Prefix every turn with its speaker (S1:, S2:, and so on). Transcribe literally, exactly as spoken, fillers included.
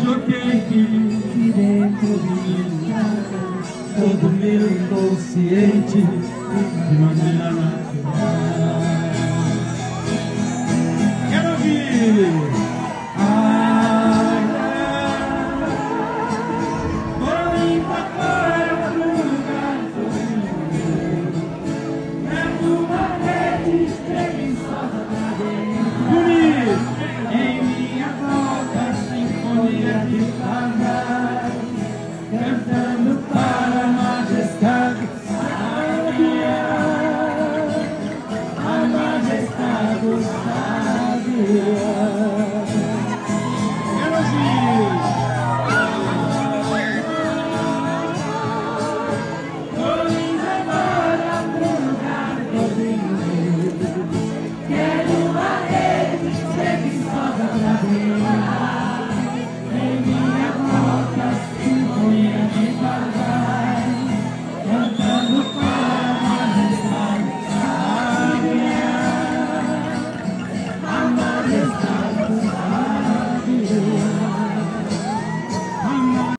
S1: joguei que dentro de mim, todo meu inconsciente, de maneira natural. Quero ouvir! Ai, vou limpar fora pro lugar sozinho, levo uma rede espreguiçosa pra dentro. Bonito! Em minha volta, sinfonia de fadas, cantando.